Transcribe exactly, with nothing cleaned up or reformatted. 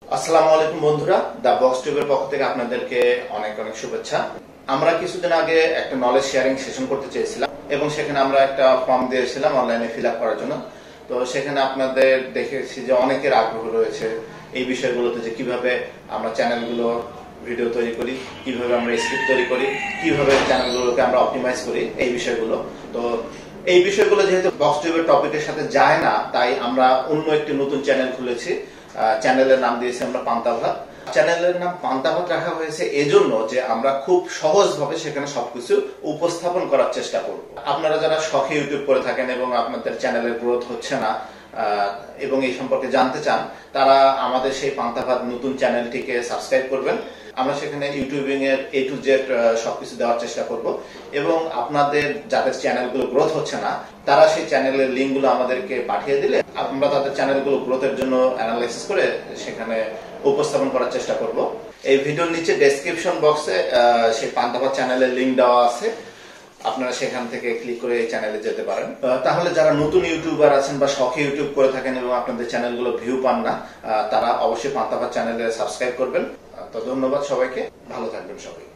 আসসালামু আলাইকুম বন্ধুরা, দা বক্স টিউবের পক্ষ থেকে আপনাদেরকে অনেক অনেক শুভেচ্ছা। আমরা কিছুদিন আগে একটা নলেজ শেয়ারিং সেশন করতে চেয়েছিলাম এবং সেখানে আমরা একটা ফর্ম দিয়েছিলাম অনলাইনে ফিল আপ করার জন্য। তো সেখানে আপনাদের দেখেছি যে অনেকের আগ্রহ রয়েছে এই বিষয়গুলোতে, যে কিভাবে আমরা চ্যানেলগুলো ভিডিও তৈরি করি, কিভাবে আমরা স্ক্রিপ্ট তৈরি করি, কিভাবে চ্যানেলগুলোকে আমরা অপটিমাইজ করি, এই বিষয়গুলো। তো এই বিষয়গুলো যেহেতু বক্স টিউবের টপিকের সাথে যায় না, তাই আমরা অন্য একটি নতুন চ্যানেল খুলেছি। চ্যানেলের নাম দিয়েছি আমরা পান্তা ভাত। চ্যানেলের নাম পান্তা ভাত রাখা হয়েছে এজন্য যে আমরা খুব সহজভাবে সেখানে সবকিছু উপস্থাপন করার চেষ্টা করব। আপনারা যারা শখে ইউটিউব করে থাকেন এবং আপনাদের চ্যানেলের গ্রোথ হচ্ছে না এবং এই সম্পর্কে জানতে চান, তারা আমাদের সেই পান্তা ভাত নতুন চ্যানেলটিকে সাবস্ক্রাইব করবেন। আমরা সেখানে ইউটিউবিং এর এ টু জেড সবকিছু দেওয়ার চেষ্টা করব এবং আপনাদের যাদের চ্যানেলগুলো গ্রোথ হচ্ছে না, তারা সেই চ্যানেলের লিঙ্কগুলো আমাদেরকে পাঠিয়ে দিলে আমরা তাদের চ্যানেলগুলো গ্রোথের জন্য অ্যানালাইসিস করে সেখানে উপস্থাপন করার চেষ্টা করব। এই ভিডিওর নিচে ডেসক্রিপশন বক্সে সেই পান্তা ভাত চ্যানেলের লিঙ্ক দেওয়া আছে, আপনারা সেখান থেকে ক্লিক করে এই চ্যানেলে যেতে পারেন। তাহলে যারা নতুন ইউটিউবার আছেন বা শখে ইউটিউব করে থাকেন এবং আপনাদের চ্যানেলগুলো ভিউ পান না, তারা অবশ্যই পান্তা ভাত চ্যানেলে সাবস্ক্রাইব করবেন। তো ধন্যবাদ সবাইকে, ভালো থাকবেন সবাই।